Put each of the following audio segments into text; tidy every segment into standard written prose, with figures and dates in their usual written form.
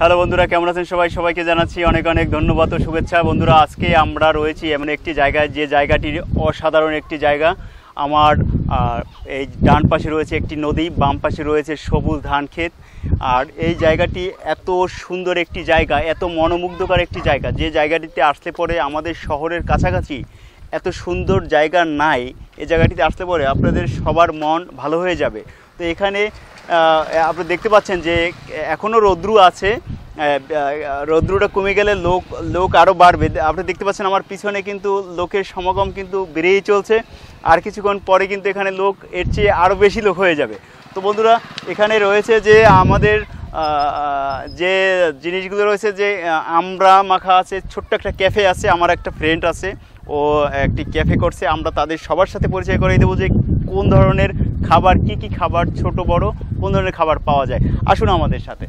Hello বন্ধুরা, কেমন আছেন সবাই? সবাইকে জানাচ্ছি অনেক অনেক ধন্যবাদ ও শুভেচ্ছা। বন্ধুরা, আজকে আমরা রয়েছি এমন একটি জায়গায়, যে জায়গাটির অসাধারণ একটি জায়গা। আমার এই ডান পাশে রয়েছে একটি নদী, বাম পাশে রয়েছে সবুজ ধান ক্ষেত। আর এই জায়গাটি এত সুন্দর একটি জায়গা, এত মনোমুগ্ধকর একটি জায়গা, যে জায়গাটিতে আসলে পরে আমাদের শহরের কাছাকাছি এত সুন্দর জায়গা নাই। এই জায়গাটিতে আসলে পরে আপনাদের সবার মন ভালো হয়ে যাবে। তো এখানে আপনি দেখতে পাচ্ছেন যে এখনও রৌদ্রু আছে। রৌদ্রুটা কমে গেলে লোক আরও বাড়বে। আপনি দেখতে পাচ্ছেন আমার পিছনে কিন্তু লোকের সমাগম কিন্তু বেড়েই চলছে। আর কিছুক্ষণ পরে কিন্তু এখানে লোক এর চেয়ে আরও বেশি লোক হয়ে যাবে। তো বন্ধুরা, এখানে রয়েছে যে আমাদের যে জিনিসগুলো রয়েছে, যে আমড়া মাখা আছে, ছোট্ট একটা ক্যাফে আছে। আমার একটা ফ্রেন্ড আছে, ও একটি ক্যাফে করছে। আমরা তাদের সবার সাথে পরিচয় করে দেবো যে কোন ধরনের খাবার, কি খাবার, ছোট বড় কোন ধরনের খাবার পাওয়া যায়। আসুন আমাদের সাথে।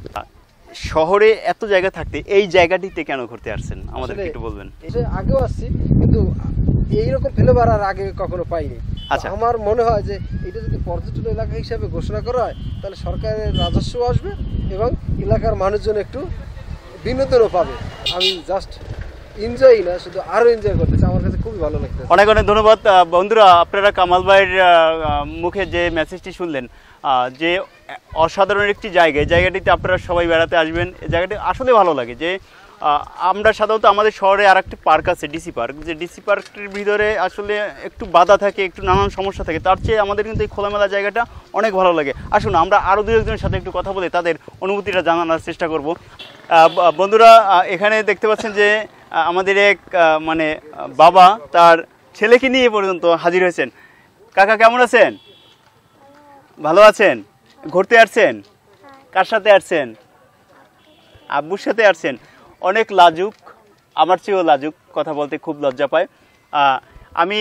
শহরে এত জায়গা থাকতে এই জায়গাটিতে কেন ঘুরতে আসছেন আমাদেরকে একটু বলবেন? এটা আগেও আসছি, কিন্তু এইরকম ফ্লেভার আর আগে কখনো পাইনি। আচ্ছা, আমার মনে হয় যে এটা যদি পর্যটন এলাকা হিসাবে ঘোষণা করা হয়, তাহলে সরকারের রাজস্ব আসবে এবং এলাকার মানুষজন একটু বিনোদনও পাবে। আমি জাস্ট এনজয় না, শুধু আরও এনজয় করতেছি। আমার কাছে খুবই ভালো লাগছে। অনেক অনেক ধন্যবাদ। বন্ধুরা, আপনারা কামাল ভাইয়ের মুখে যে মেসেজটি শুনলেন, যে অসাধারণ একটি জায়গা, এই জায়গাটিতে আপনারা সবাই বেড়াতে আসবেন। এই জায়গাটি আসলে ভালো লাগে। যে আমরা সাধারণত আমাদের শহরে আর একটি পার্ক আছে, ডিসি পার্ক, যে ডিসি পার্কটির ভিতরে আসলে একটু বাধা থাকে, একটু নানান সমস্যা থাকে। তার চেয়ে আমাদের কিন্তু এই খোলামেলা জায়গাটা অনেক ভালো লাগে। আসুন আমরা আরও দু একজনের সাথে একটু কথা বলে তাদের অনুভূতিটা জানানোর চেষ্টা করব। বন্ধুরা, এখানে দেখতে পাচ্ছেন যে আমাদের এক মানে বাবা তার ছেলেকে নিয়ে পর্যন্ত হাজির হয়েছেন। কাকা, কেমন আছেন? ভালো আছেন? ঘুরতে আসছেন? কার সাথে আসছেন? আব্বুর সাথে আসছেন। অনেক লাজুক, আমার চেয়েও লাজুক, কথা বলতে খুব লজ্জা পায়। আমি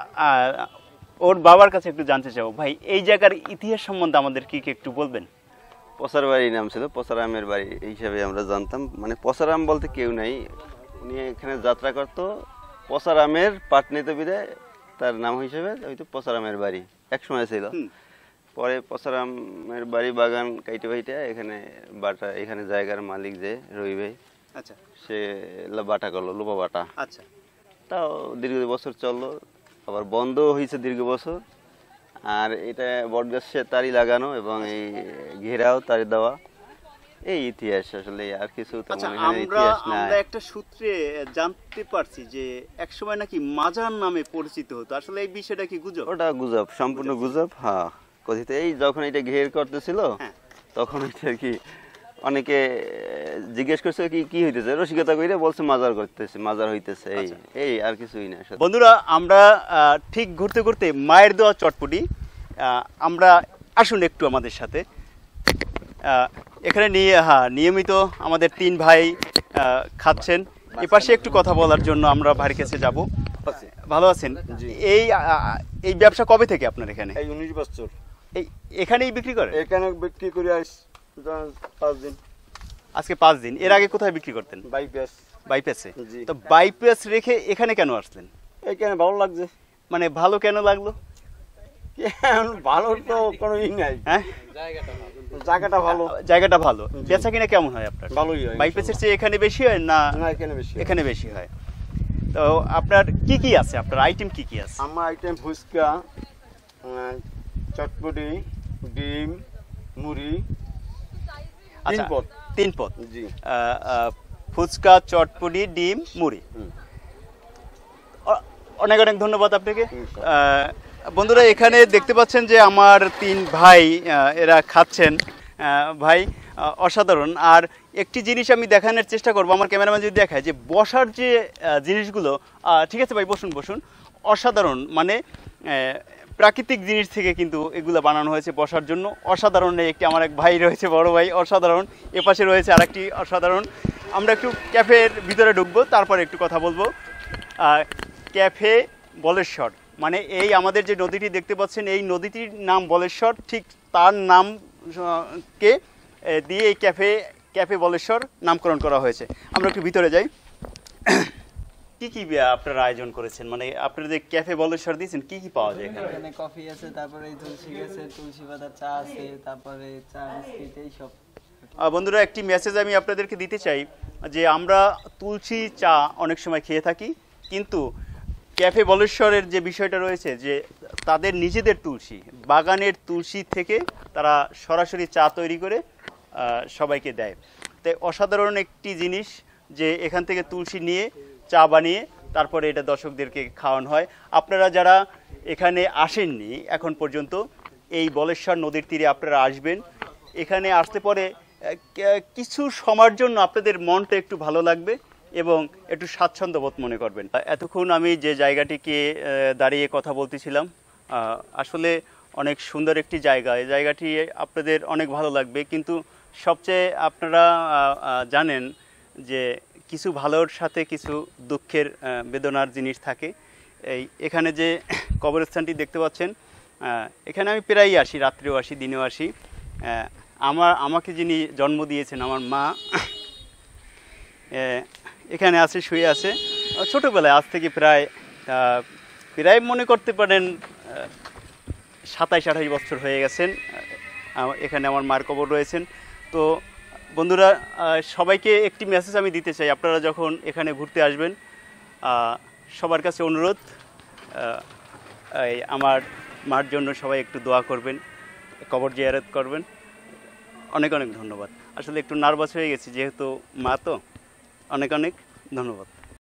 ওর বাবার কাছে একটু জানতে চাও, ভাই এই জায়গার ইতিহাস সম্বন্ধে আমাদের কি একটু বলবেন? পসার বাড়ি নাম ছিল, পসারামের বাড়ি এই হিসাবে আমরা জানতাম। মানে পসারাম বলতে কেউ নাই, উনি এখানে যাত্রা করতো। পসারামের পাট নিতে বিদে তার নাম হিসেবে হয়তো পসারামের বাড়ি এক সময় ছিল। পরে পসারামের বাড়ি বাগান কাইটে বাইটে এখানে বাটা, এখানে জায়গার মালিক যে রবি ভাই, আচ্ছা, সে বাটা করলো, লোপা বাটা। আচ্ছা, তাও দীর্ঘ বছর চললো, আবার বন্ধ হয়েছে দীর্ঘ বছর। আর এটা বটগাছ তারই লাগানো এবং এই ঘেরাও তারই দেওয়া, এই ইতিহাস। আসলে আর কিছু আচ্ছা। তেমন ইতিহাস নাই। আমরা একটা সূত্রে জানতে পারছি যে একসময় নাকি মাজার নামে পরিচিত হতো। আসলে এই বিষয়টা কি গুজব? ওটা গুজব, সম্পূর্ণ গুজব। হ্যাঁ, কথিত। এই যখন এটা ঘের করতেছিল তখন এটা কি অনেকে জিজ্ঞেস করছে কি কি হইতেছে, রসিকতা কইরা বলছে মাজার করতেছে, মাজার হইতেছে, এই এই আর কিছুই না। বন্ধুরা, আমরা ঠিক ঘুরতে ঘুরতে মায়ের দেওয়া চটপটি, আমরা আসুন একটু আমাদের সাথে। এখানে নিয়মিত আমাদের তিন ভাই খাচ্ছেন। এপাশে একটু কথা বলার জন্য আমরা ভাইয়ের কাছে যাব। ভালো আছেন? এই ব্যবসা কবে থেকে আপনার এখানে? এই 19 বছর এখানেই বিক্রি করে? এখানে বিক্রি করে 5 দিন। আজকে 5 দিন। এর আগে কোথায় বিক্রি করতেন? বাইপাসে। তো বাইপাস রেখে এখানে কেন আসলেন? এখানে ভালো লাগছে। মানে ভালো কেন লাগলো? ভালো তো কোনো ই নাই। হ্যাঁ, জায়গাটা ভালো। বেচা কিনা কেমন হয় আপনার? ভালোই হয়। বাইপাসের চেয়ে এখানে বেশি হয় না? এখানে বেশি হয়। তো আপনার কি কি আছে, আপনার আইটেম কি কি আছে? আমার আইটেম ফুচকা, চটপটি, ডিম, মুড়ি, তিন পদ। জি। ফুচকা, চটপটি, ডিম, মুড়ি। অনেক অনেক ধন্যবাদ আপনাকে। বন্ধুরা, এখানে দেখতে পাচ্ছেন যে আমার তিন ভাই এরা খাচ্ছেন। ভাই অসাধারণ। আর একটি জিনিস আমি দেখানোর চেষ্টা করবো, আমার ক্যামেরাম্যান যদি দেখায়, যে বসার যে জিনিসগুলো, ঠিক আছে ভাই, বসুন। অসাধারণ, মানে প্রাকৃতিক জিনিস থেকে কিন্তু এগুলো বানানো হয়েছে বসার জন্য। অসাধারণ। একটি আমার এক ভাই রয়েছে, বড় ভাই, অসাধারণ। এপাশে রয়েছে আরেকটি অসাধারণ। আমরা একটু ক্যাফের ভিতরে ঢুকবো, তারপরে একটু কথা বলবো। ক্যাফে বলেশ্বর, মানে এই আমাদের যে নদীটি দেখতে পাচ্ছেন, এই নদীটির নাম বলেশ্বর। ঠিক তার নামকে দিয়ে এই ক্যাফে বলেশ্বর নামকরণ করা হয়েছে। আমরা একটু ভিতরে যাই। কি কি আপনারা আয়োজন করেছেন, মানে আপনারা যে ক্যাফে বলেশ্বর দিয়েছেন, কি কি পাওয়া যায় এখানে? এখানে কফি আছে, তারপরে তুলসী গাছের তুলসী পাতার চা আছে, তারপরে চা বিস্কিট, এই সব। বন্ধুরা, একটি মেসেজ আমি আপনাদেরকে দিতে চাই যে আমরা তুলসী চা অনেক সময় খেয়ে থাকি, কিন্তু ক্যাফে বলেশ্বরের যে বিষয়টা রয়েছে যে তাদের নিজেদের তুলসী বাগানের তুলসী থেকে তারা সরাসরি চা তৈরি করে সবাইকে দেয়। তাই অসাধারণ একটি জিনিস যে এখান থেকে তুলসী নিয়ে চা বানিয়ে তারপরে এটা দর্শকদেরকে খাওয়ানো হয়। আপনারা যারা এখানে আসেননি এখন পর্যন্ত, এই বলেশ্বর নদীর তীরে আপনারা আসবেন। এখানে আসতে পরে কিছু সময়ের জন্য আপনাদের মনটা একটু ভালো লাগবে এবং একটু স্বাচ্ছন্দ্য বোধ মনে করবেন। এতক্ষণ আমি যে জায়গাটিকে দাঁড়িয়ে কথা বলতেছিলাম, আসলে অনেক সুন্দর একটি জায়গা। এই জায়গাটি আপনাদের অনেক ভালো লাগবে, কিন্তু সবচেয়ে আপনারা জানেন যে কিছু ভালোর সাথে কিছু দুঃখের বেদনার জিনিস থাকে। এখানে যে কবরস্থানটি দেখতে পাচ্ছেন, এখানে আমি প্রায়ই আসি, রাত্রেও আসি, দিনেও আসি। আমাকে যিনি জন্ম দিয়েছেন, আমার মা, এখানে আছে, শুয়ে আছে ছোটোবেলায়। আজ থেকে প্রায় মনে করতে পারেন 27-28 বছর হয়ে গেছেন এখানে আমার মার কবর রয়েছেন। তো বন্ধুরা, সবাইকে একটি মেসেজ আমি দিতে চাই, আপনারা যখন এখানে ঘুরতে আসবেন সবার কাছে অনুরোধ, আমার মার জন্য সবাই একটু দোয়া করবেন, কবর জিয়ারত করবেন। অনেক অনেক ধন্যবাদ। আসলে একটু নার্ভাস হয়ে গেছি যেহেতু মা, তো অনেক অনেক ধন্যবাদ।